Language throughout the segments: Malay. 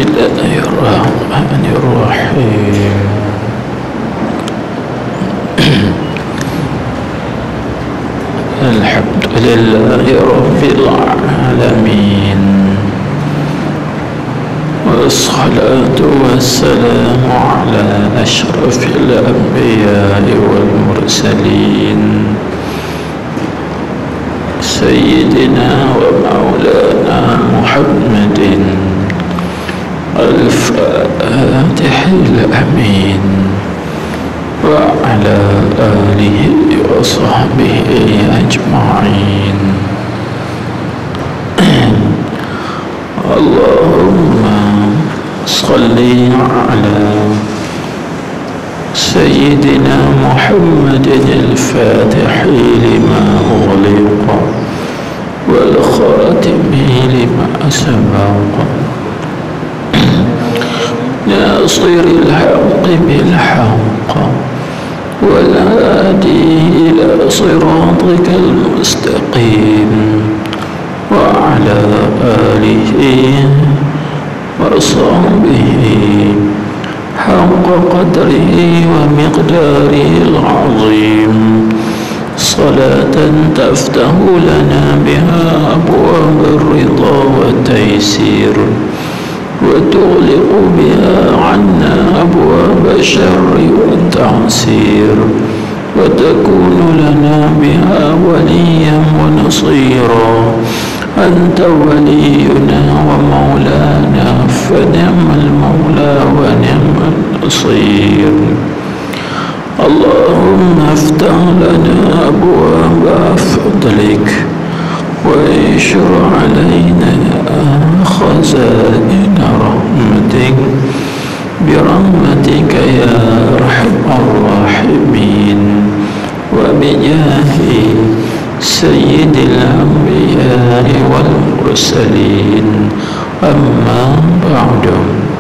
Bismillahirrahmanirrahim. Alhamdulillahi Rabbil Alamin. Wassalatu wassalamu ala ashrafil anbiya'i wal mursalin Sayyidina wa maulana Muhammadin Al-Fatihil Amin wa ala alihi wa sahbihi ajma'in. Allahumma salli ala Sayyidina Muhammadin al-Fatihi lima ughliqa wal khatimi lima sabaqa nasiril haqqi bil haqq wal hadi ila siratikal mustaqim wa ala alihi wa sahbihi haqqa qadrihi wa miqdarihi al-azim. Salatan taftahu lana biha abwab ar-ridha wa taysir wa tughliqu biha 'anna abwab ash-sharri wa ta'sir wa takunu lana biha waliyan wa nasira. Anta waliyuna wa maulana fa ni'mal maula wa ni'mal nasir. Allahumma aftah lana abwaba fadlik wa ishr alayna khazain rahmatik birahmatika ya arhamar rahimin wa bijahi sayyidil anbiya'i wal mursalin. Amma ba'du.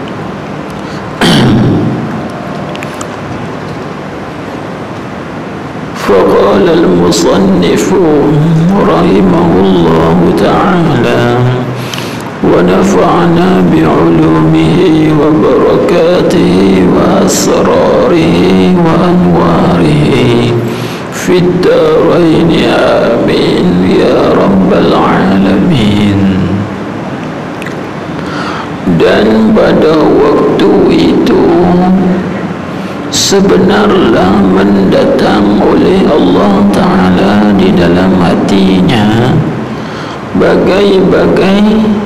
فقال المصنف رحمه الله تعالى ونفعنا بعلومه وبركاته وأسراره وأنواره في الدارين آمين يا رب العالمين. Dan pada waktu itu sebenarnya mendatang oleh Allah Ta'ala di dalam hatinya bagai-bagai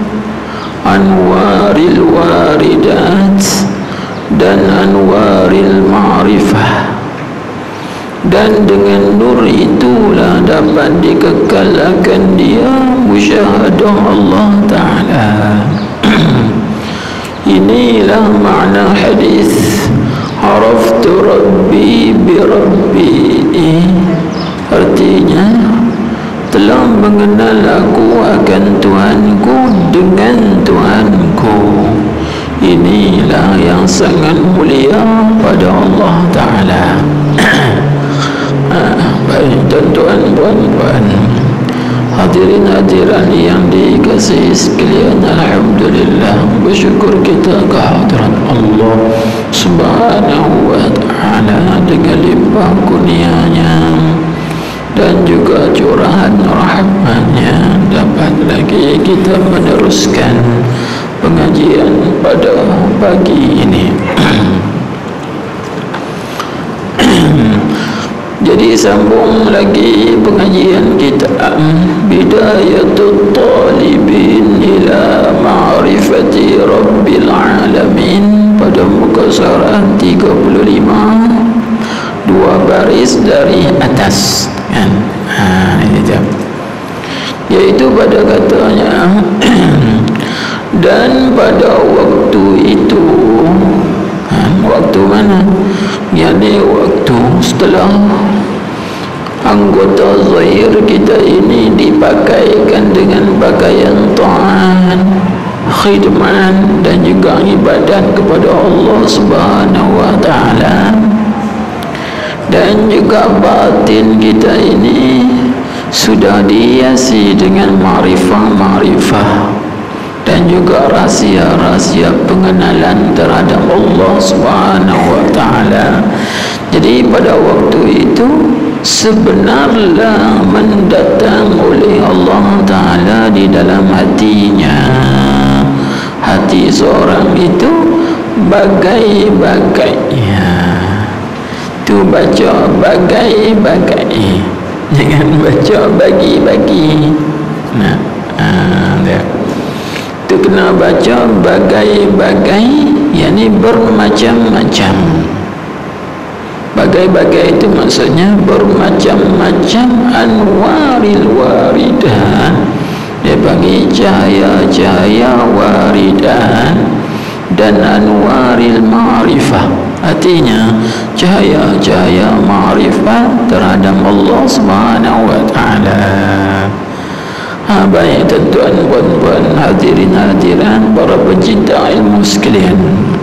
anwaril waridat dan anwaril ma'rifah, dan dengan nur itulah dapat dikekalkan dia musyahadah Allah Ta'ala. Inilah makna hadis Araftu Rabbi bi Rabbi. Artinya telah mengenal aku akan Tuhanku dengan Tuhanku. Inilah yang sangat mulia pada Allah Ta'ala. Baik tuan-tuan, hadirin hadirat yang dikasihi sekalian, alhamdulillah, bersyukur kita kehadiran Allah Subhanahu wa Ta'ala dengan limpah kurnianya dan juga curahan rahmatnya dapat lagi kita meneruskan pengajian pada pagi ini. Jadi sambung lagi pengajian kita Bidayatul Talibin ila Ma'rifati Rabbil Alamin pada muka surah 35, dua baris dari atas kan. Itu yaitu pada katanya dan pada waktu itu, waktu mana? Yani waktu setelah anggota zahir kita ini dipakaikan dengan pakaian ta'an, khidmat dan juga ibadat kepada Allah Subhanahu wa Ta'ala, dan juga batin kita ini sudah dihiasi dengan ma'rifah-ma'rifah dan juga rahsia-rahsia pengenalan terhadap Allah Subhanahu wa taala. Jadi pada waktu itu sebenarnya mendatang oleh Allah taala di dalam hatinya. Hati seorang itu bagai-bagainya. Tu baca bagai-bagai, jangan baca bagi-bagi. Nah, dia tu kena baca bagai-bagai, yakni bermacam-macam. Bagai-bagai itu maksudnya bermacam-macam, anwaril waridah. Dia panggil cahaya-cahaya waridan dan anwaril ma'rifah. Artinya cahaya-cahaya ma'rifah terhadap Allah Subhanahu wa taala. Baik tuan-tuan, puan-puan, hadirin hadirat, para pecinta ilmu sekalian.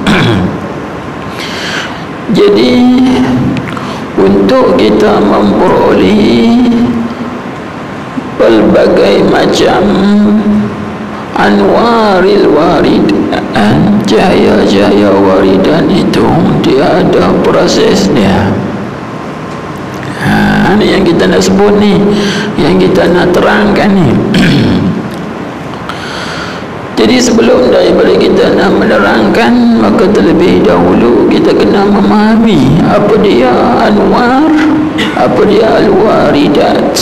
Jadi untuk kita memperoleh pelbagai macam anwaril waridan, cahaya-cahaya waridan itu dia ada proses dia. Ini yang kita nak sebut ni, yang kita nak terangkan ni. Jadi sebelum daripada kita nak menerangkan, maka terlebih dahulu kita kena memahami apa dia anwar, apa dia al-waridat.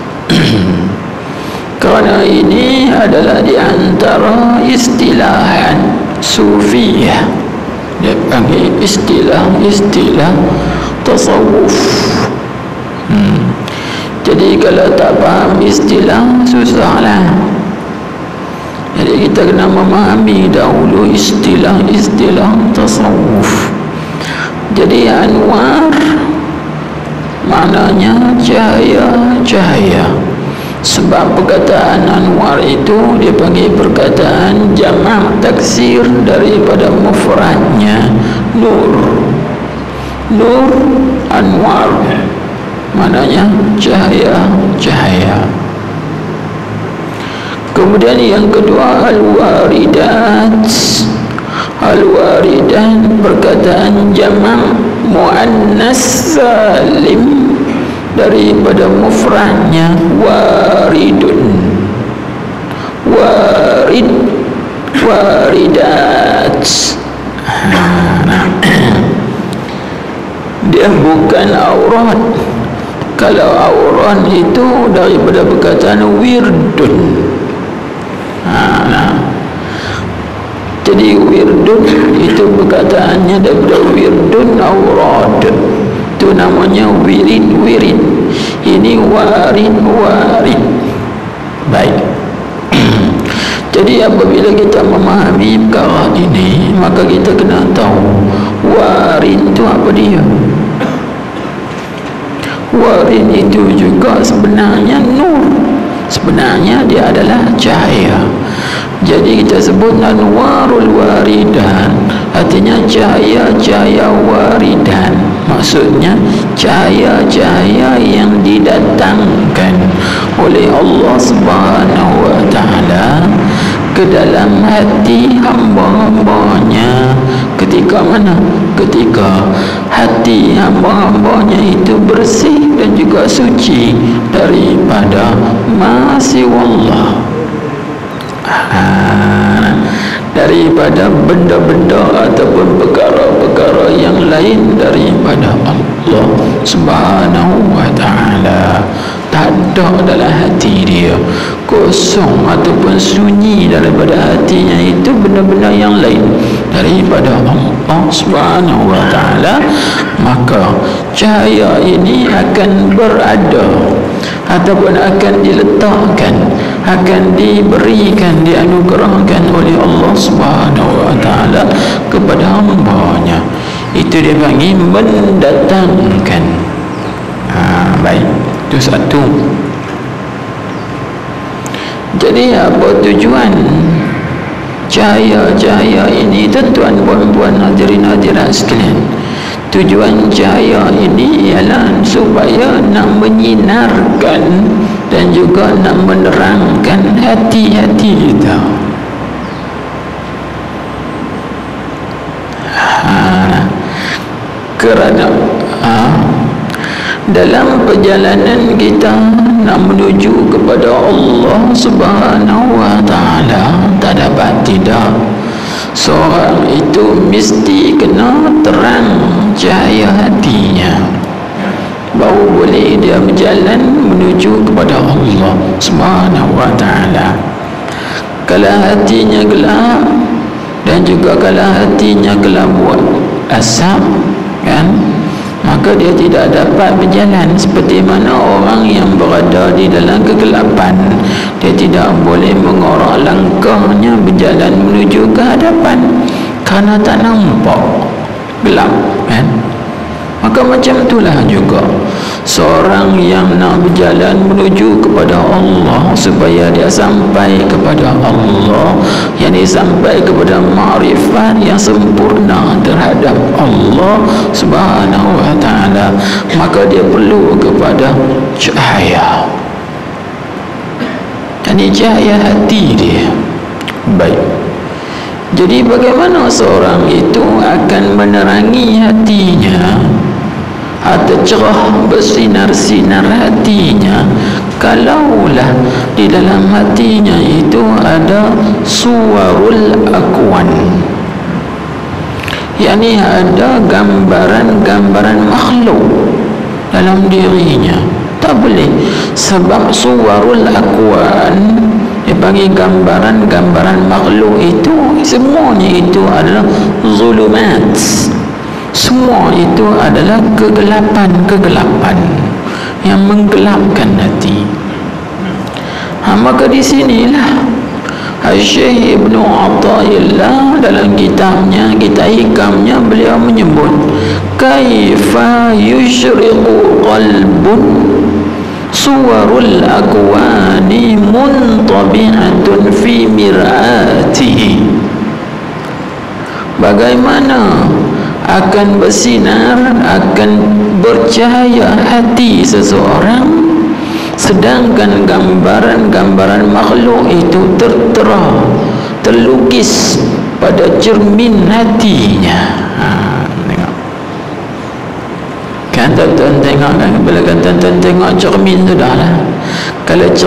Kerana ini adalah di antara istilahan sufiyah. Dia panggil istilah tasawuf. Jadi kalau tak faham istilah, susahlah. Jadi kita kena memahami dahulu istilah tasawuf. Jadi anwar maknanya cahaya-cahaya. Sebab perkataan anwar itu dia panggil perkataan jamak taksir daripada mufradnya nur. Nur, anwar, maknanya cahaya-cahaya. Kemudian yang kedua al-waridat. Al-waridat perkataan jamak muannas salim daripada mufradnya waridun. Waridat. Dia bukan aurat. Kalau aurat itu daripada perkataan wirdun. Jadi wirdun itu perkataannya daripada wirdun aurat. Itu namanya wirid. Ini warid. Baik. Jadi apabila kita memahami perkara ini, maka kita kena tahu warid itu apa dia. Warid itu juga sebenarnya nur. Sebenarnya dia adalah cahaya. Jadi kita sebut anwarul waridan, artinya cahaya-cahaya waridan. Maksudnya cahaya-cahaya yang didatangkan oleh Allah Subhanahu wa taala ke dalam hati hamba-hambanya. Ketika mana? Ketika hati hamba-hambanya itu bersih dan juga suci daripada ma'asiwallah, daripada benda-benda ataupun perkara-perkara yang lain daripada Allah Subhanahu wa taala. Tak ada dalam hati dia, kosong ataupun sunyi daripada hatinya itu benda-benda yang lain daripada Allah Subhanahu wa taala. Maka cahaya ini akan berada ataupun akan diletakkan, akan diberikan, dianugerahkan oleh Allah Subhanahu wa taala kepada hamba-Nya. Itu dia panggil mendatangkan. Baik, itu satu. Jadi apa tujuan cahaya-cahaya ini, tuan-tuan, puan-puan, hadirin hadirat sekalian? Tujuan cahaya ini ialah supaya nak menyinarkan dan juga nak menerangkan hati-hati kita. Kerana dalam perjalanan kita nak menuju kepada Allah Subhanahu wa ta'ala, tak dapat tidak, seorang itu mesti kena terang cahaya hatinya, baru boleh dia berjalan menuju kepada Allah Subhanahu wa ta'ala. Kalau hatinya gelap, dan juga kalau hatinya kelabu asap, kan, maka dia tidak dapat berjalan. Seperti mana orang yang berada di dalam kegelapan, dia tidak boleh mengorak langkahnya berjalan menuju ke hadapan, kerana tak nampak, gelap, kan. Maka macam itulah juga seorang yang nak berjalan menuju kepada Allah, supaya dia sampai kepada Allah, yang dia sampai kepada ma'rifat yang sempurna terhadap Allah Subhanahu wa ta'ala, maka dia perlu kepada cahaya. Ini cahaya hati dia. Baik, jadi bagaimana seorang itu akan menerangi hatinya atau cerah bersinar-sinar hatinya, kalaulah di dalam hatinya itu ada suwarul akwan, yakni ada gambaran-gambaran makhluk dalam dirinya. Tak boleh, sebab suwarul akwan dipanggil gambaran-gambaran makhluk itu, semuanya itu adalah zulumat, semua itu adalah kegelapan-kegelapan yang menggelapkan hati. Maka di sinilah Syekh Ibnu Athaillah dalam kitabnya, kitab hikamnya, beliau menyebut kaifa yusyriqu qalbun suwarul akwani muntabi'atun fi mir'atihi. Bagaimana akan bersinar, akan bercahaya hati seseorang, sedangkan gambaran-gambaran makhluk itu tertera, terlukis pada cermin hatinya. Tengok kan tuan-tuan, tengok kan, bila kan tuan-tuan tengok cermin, sudahlah. Kalau